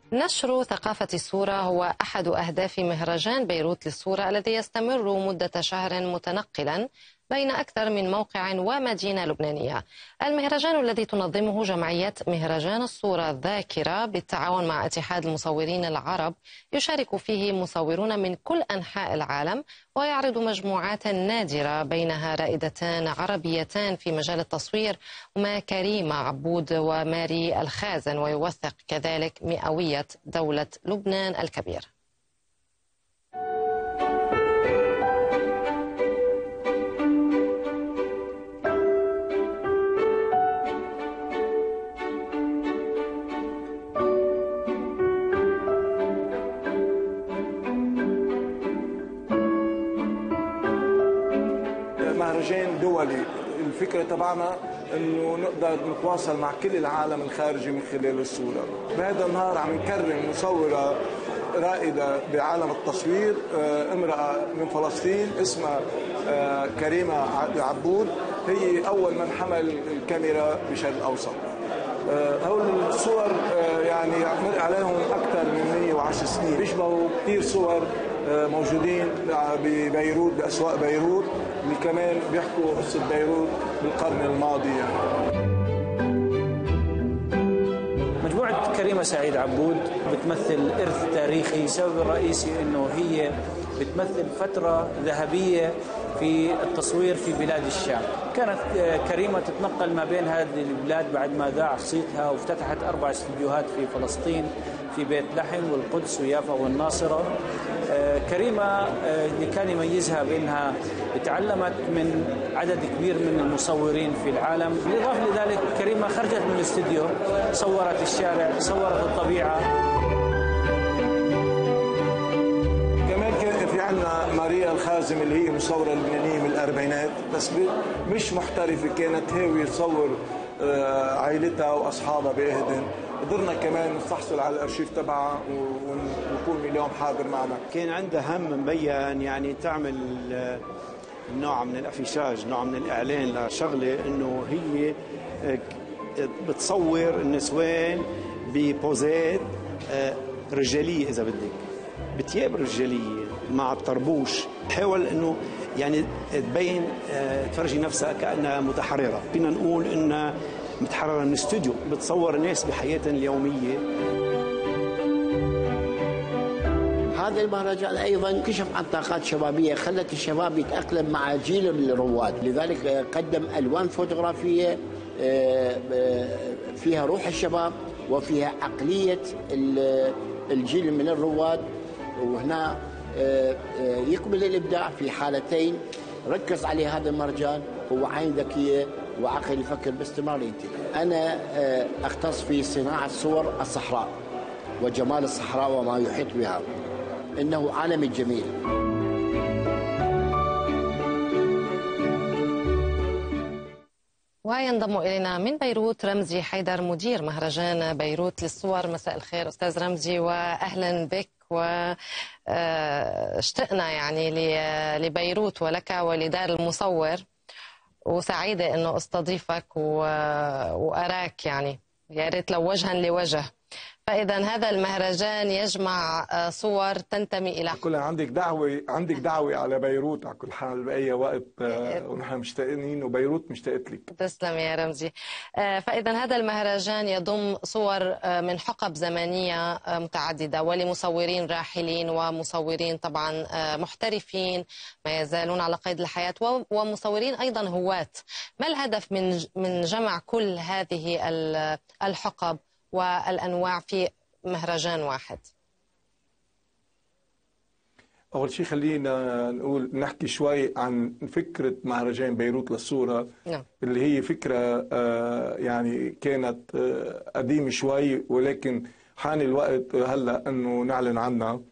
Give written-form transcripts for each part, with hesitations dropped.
نشر ثقافة الصورة هو أحد أهداف مهرجان بيروت للصورة الذي يستمر مدة شهر متنقلا بين أكثر من موقع ومدينة لبنانية. المهرجان الذي تنظمه جمعية مهرجان الصورة الذاكرة بالتعاون مع اتحاد المصورين العرب يشارك فيه مصورون من كل أنحاء العالم، ويعرض مجموعات نادرة بينها رائدتان عربيتان في مجال التصوير هما كريمة عبود وماري الخازن، ويوثق كذلك مئوية دولة لبنان الكبير. مهرجان دولي، الفكرة تبعنا انه نقدر نتواصل مع كل العالم الخارجي من خلال الصورة. بهذا النهار عم نكرم مصورة رائدة بعالم التصوير، امرأة من فلسطين اسمها كريمة عبود، هي أول من حمل الكاميرا بالشرق الأوسط. هول الصور يعني مر عليهم أكثر من 110 سنين، بيشبهوا كثير صور موجودين ببيروت بأسواق بيروت اللي كمان بيحكوا قصة بيروت بالقرن الماضي مجموعة كريمة سعيد عبود بتمثل إرث تاريخي. السبب الرئيسي أنه هي بتمثل فترة ذهبية في التصوير في بلاد الشام. كانت كريمة تتنقل ما بين هذه البلاد بعد ما ذاع صيتها، وافتتحت 4 استديوهات في فلسطين، في بيت لحم والقدس ويافا والناصرة. كريمة اللي كان يميزها بأنها تعلمت من عدد كبير من المصورين في العالم. بالإضافة لذلك كريمة خرجت من الاستديو، صورت الشارع، صورت الطبيعة. كمان كان في عندنا ماريا الخازم اللي هي مصورة لبنانية من الأربعينات، بس مش محترفة، كانت هاوية تصور عائلتها وأصحابها بإهدن. قدرنا كمان نستحصل على الارشيف تبعها ونكون اليوم حاضر معنا. كان عندها هم مبين يعني تعمل نوع من الافيشاج، نوع من الاعلان لشغله انه هي بتصور النسوان ببوزات رجاليه، اذا بدك بتياب رجاليه مع الطربوش، تحاول انه يعني تبين تفرجي نفسها كانها متحرره. فينا نقول انها متحررة من استوديو، بتصور الناس بحياتهم اليومية. هذا المهرجان أيضا كشف عن طاقات شبابية، خلت الشباب يتأقلم مع جيل الرواد، لذلك قدم ألوان فوتوغرافية فيها روح الشباب وفيها عقلية الجيل من الرواد. وهنا يكمل الإبداع في حالتين ركز عليه هذا المهرجان، هو عين ذكية وعقل يفكر باستمرارية. أنا أختص في صناعة صور الصحراء وجمال الصحراء وما يحيط بها، إنه عالم جميل. وينضم إلينا من بيروت رمزي حيدر مدير مهرجان بيروت للصور. مساء الخير أستاذ رمزي وأهلا بك. واشتقنا يعني لبيروت ولك ولدار المصور، وسعيدة أنه استضيفك وأراك، يعني يا ريت لو وجها لوجه. فإذا هذا المهرجان يجمع صور تنتمي إلى كلها عندك دعوة على بيروت على كل حال بأي وقت، ونحن مشتاقين وبيروت مشتاقت لك. تسلم يا رمزي. فإذا هذا المهرجان يضم صور من حقب زمنية متعددة ولمصورين راحلين ومصورين طبعا محترفين ما يزالون على قيد الحياة، ومصورين أيضا هواة. ما الهدف من جمع كل هذه الحقب والأنواع في مهرجان واحد؟ أول شيء خلينا نحكي شوي عن فكرة مهرجان بيروت للصورة. اللي هي فكرة يعني كانت قديمة شوي، ولكن حان الوقت هلأ أنه نعلن عنها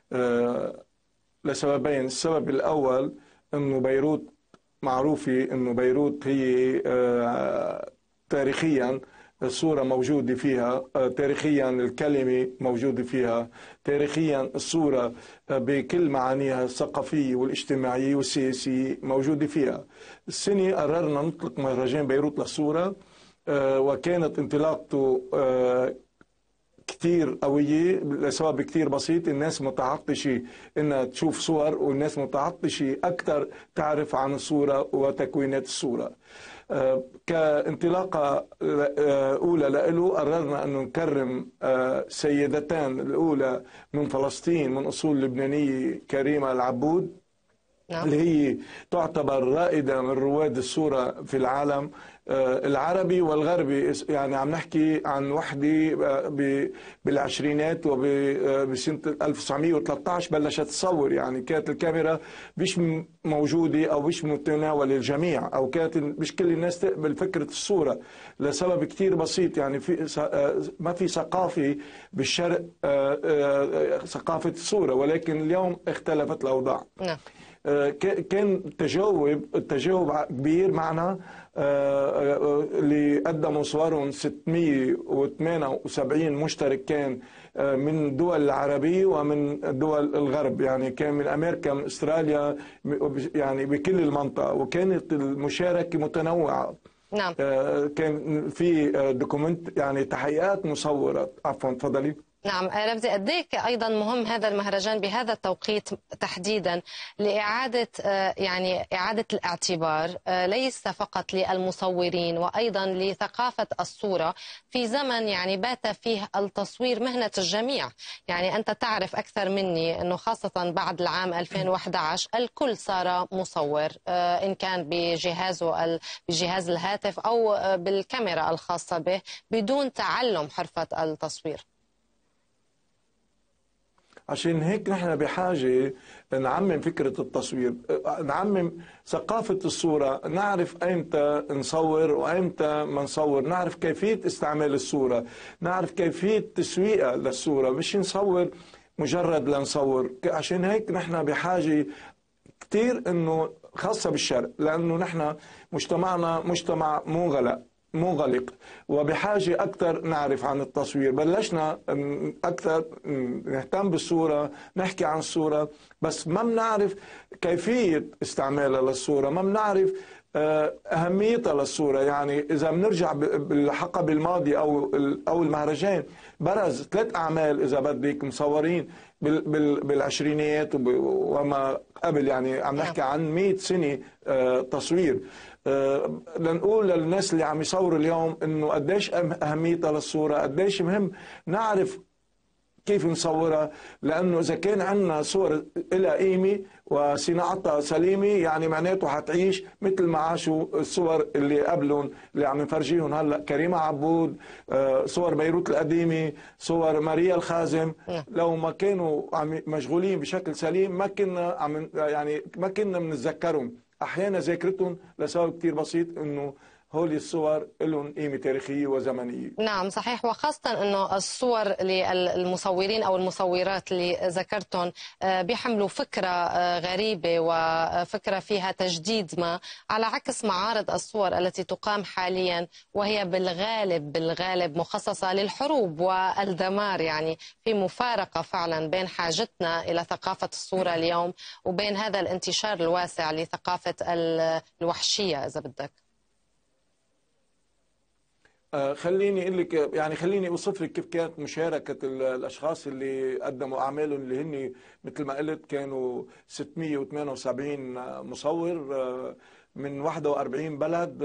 لسببين. السبب الأول أنه بيروت معروفة، أنه بيروت هي تاريخيا الصورة موجودة فيها، تاريخيا الكلمة موجودة فيها، تاريخيا الصورة بكل معانيها الثقافية والاجتماعية والسياسية موجودة فيها. السنة قررنا نطلق مهرجان بيروت للصورة، وكانت انطلاقته كتير قوية لسبب كتير بسيط. الناس متعطشة إنها تشوف صور، والناس متعطشة أكثر تعرف عن الصورة وتكوينات الصورة. كانطلاقة أولى له قررنا أن نكرم سيدتان الأولى من فلسطين من أصول لبنانية، كريمة العبود، اللي هي تعتبر رائدة من رواد الصورة في العالم العربي والغربي. يعني عم نحكي عن وحدة بالعشرينات، وبسنة 1913 بلشت تصور. يعني كانت الكاميرا مش موجودة أو مش متناول الجميع، أو كانت مش كل الناس تقبل فكرة الصورة لسبب كتير بسيط. يعني ما في ثقافة بالشرق ثقافة الصورة، ولكن اليوم اختلفت الأوضاع. نعم. كان التجاوب كبير معنا. اللي قدموا صورهم 678 مشترك كان من دول العربية ومن دول الغرب، يعني كان من أمريكا، من أستراليا، يعني بكل المنطقة، وكانت المشاركة متنوعة. نعم. كان في دوكومنت يعني تحقيقات مصورة. عفوا تفضلي. نعم رمزي، قديك أيضا مهم هذا المهرجان بهذا التوقيت تحديدا لإعادة إعادة الاعتبار ليس فقط للمصورين وأيضا لثقافة الصورة في زمن يعني بات فيه التصوير مهنة الجميع. يعني أنت تعرف أكثر مني أنه خاصة بعد العام 2011 الكل صار مصور، إن كان بجهاز الهاتف أو بالكاميرا الخاصة به بدون تعلم حرفة التصوير. عشان هيك نحن بحاجة نعمم فكرة التصوير، نعمم ثقافة الصورة، نعرف أيمتى نصور وأيمتى ما نصور، نعرف كيفية استعمال الصورة، نعرف كيفية تسويقها للصورة، مش نصور مجرد لنصور. عشان هيك نحن بحاجة كتير إنه خاصة بالشرق، لأنه نحن مجتمعنا مجتمع منغلق وبحاجة أكثر نعرف عن التصوير. بلشنا أكثر نهتم بالصورة، نحكي عن الصورة، بس ما بنعرف كيفية استعمالها للصورة، ما بنعرف أهميتها للصورة. يعني إذا بنرجع بالحقب الماضي أو المهرجان برز 3 أعمال إذا بدك مصورين بالعشرينيات وما قبل، يعني عم نحكي عن 100 سنة تصوير. لنقول للناس اللي عم يصوروا اليوم انه قديش اهميتها للصوره، قديش مهم نعرف كيف نصورها، لانه اذا كان عندنا صور لها قيمه وصناعتها سليمه يعني معناته حتعيش مثل ما عاشوا الصور اللي قبلهم اللي عم نفرجيهم هلا، كريمه عبود، صور بيروت القديمه، صور ماريا الخازم. لو ما كانوا عم مشغولين بشكل سليم ما كنا بنتذكرهم. احيانا ذاكرتهم لسبب كتير بسيط انه هول الصور لهم قيمه تاريخيه وزمنيه. نعم صحيح، وخاصه انه الصور للمصورين او المصورات اللي ذكرتهم بيحملوا فكره غريبه وفكره فيها تجديد، ما على عكس معارض الصور التي تقام حاليا وهي بالغالب مخصصه للحروب والدمار. يعني في مفارقه فعلا بين حاجتنا الى ثقافه الصوره اليوم وبين هذا الانتشار الواسع لثقافه الوحشيه اذا بدك. خليني اقول لك، يعني خليني اوصف لك كيف كانت مشاركه الاشخاص اللي قدموا اعمالهم، اللي هن مثل ما قلت كانوا 678 مصور من 41 بلد،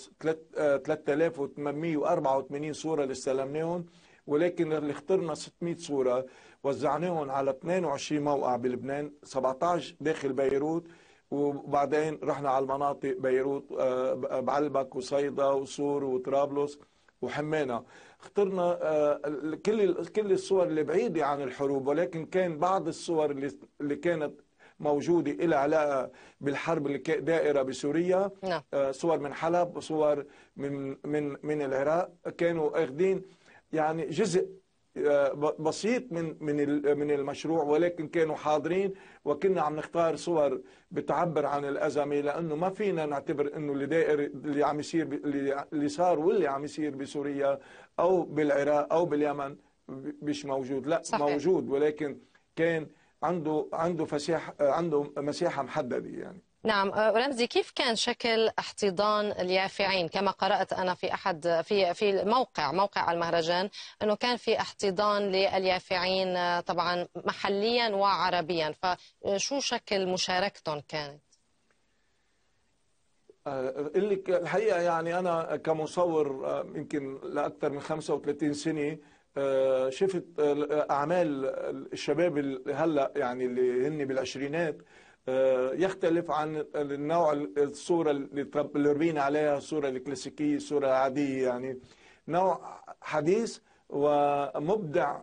3884 صوره اللي استلمناهم، ولكن اللي اخترنا 600 صوره وزعناهم على 22 موقع بلبنان، 17 داخل بيروت، وبعدين رحنا على المناطق بيروت، بعلبك وصيدا وصور وطرابلس وحمينا. اخترنا كل الصور اللي بعيدة عن الحروب، ولكن كان بعض الصور اللي كانت موجودة إلى علاقة بالحرب اللي دائرة بسوريا. صور من حلب وصور من العراق، كانوا اخذين يعني جزء بسيط من المشروع، ولكن كانوا حاضرين، وكنا عم نختار صور بتعبر عن الأزمة، لأنه ما فينا نعتبر أنه اللي عم يصير اللي صار واللي عم يصير بسوريا أو بالعراق أو باليمن مش موجود. لا صحيح. موجود، ولكن كان عنده مساحة محددة. يعني نعم رمزي، كيف كان شكل احتضان اليافعين؟ كما قرأت أنا في أحد في موقع المهرجان أنه كان في احتضان لليافعين طبعا محليا وعربيا، فشو شكل مشاركتهم كانت؟ الحقيقة يعني أنا كمصور يمكن لأكثر من 35 سنة شفت أعمال الشباب هلأ يعني اللي هن بالعشرينات يختلف عن النوع الصورة اللي ربينا عليها، الصورة الكلاسيكية، الصورة العادية، يعني نوع حديث ومبدع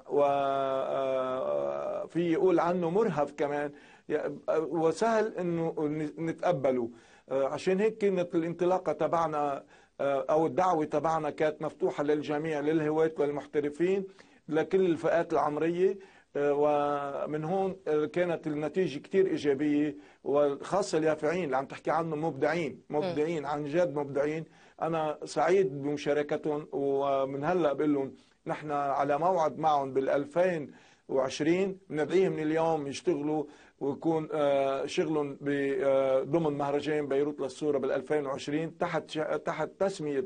وفي يقول عنه مرهف كمان، وسهل انه نتقبله. عشان هيك كانت الانطلاقة تبعنا او الدعوة تبعنا كانت مفتوحة للجميع، للهواة والمحترفين، لكل الفئات العمرية. ومن هون كانت النتيجة كتير إيجابية، وخاصة اليافعين اللي عم تحكي عنهم مبدعين عن جد مبدعين. أنا سعيد بمشاركتهم، ومن هلأ بقول لهم نحن على موعد معهم بال2020، بندعيهم من اليوم يشتغلوا ويكون شغلهم ضمن مهرجان بيروت للصورة بال2020 تحت تسمية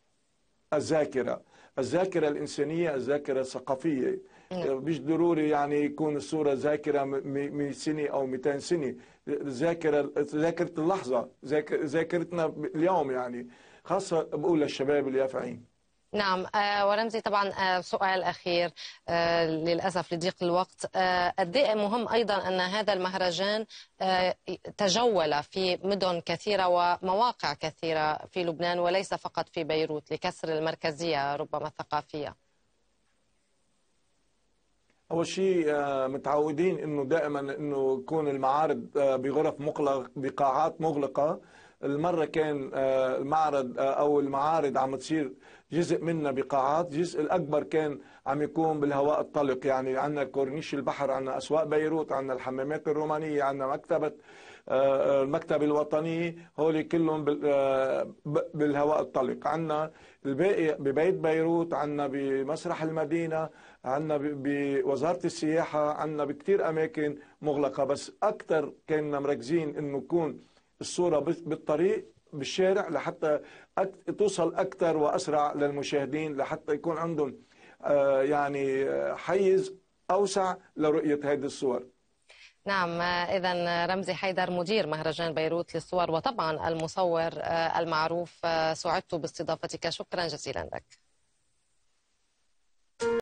الذاكرة الإنسانية، الذاكرة الثقافية. مش ضروري يعني يكون الصورة ذاكرة 100 سنة أو 200 سنة، ذاكرة اللحظة، ذاكرتنا اليوم، يعني خاصة بقول للشباب اليافعين. نعم ورمزي، طبعا سؤال أخير للأسف لضيق الوقت، قد ايه مهم أيضا أن هذا المهرجان تجول في مدن كثيرة ومواقع كثيرة في لبنان وليس فقط في بيروت، لكسر المركزية ربما الثقافية؟ أول شيء متعودين إنه دائما إنه يكون المعارض بغرف مغلقة، بقاعات مغلقة. المرة كان المعرض أو المعارض عم تصير جزء منها بقاعات، الجزء الأكبر كان عم يكون بالهواء الطلق. يعني عندنا كورنيش البحر، عندنا أسواق بيروت، عندنا الحمامات الرومانية، عندنا مكتبة المكتبة الوطنية، هول كلهم بالهواء الطلق. عندنا الباقي ببيت بيروت، عندنا بمسرح المدينة، عندنا بوزارة السياحة، عندنا بكتير أماكن مغلقة. بس أكثر كنا مركزين إنه يكون الصورة بالطريق بالشارع لحتى توصل أكثر وأسرع للمشاهدين، لحتى يكون عندهم يعني حيز أوسع لرؤية هذه الصور. نعم إذا رمزي حيدر مدير مهرجان بيروت للصور وطبعا المصور المعروف، سعدت باستضافتك، شكرا جزيلا لك.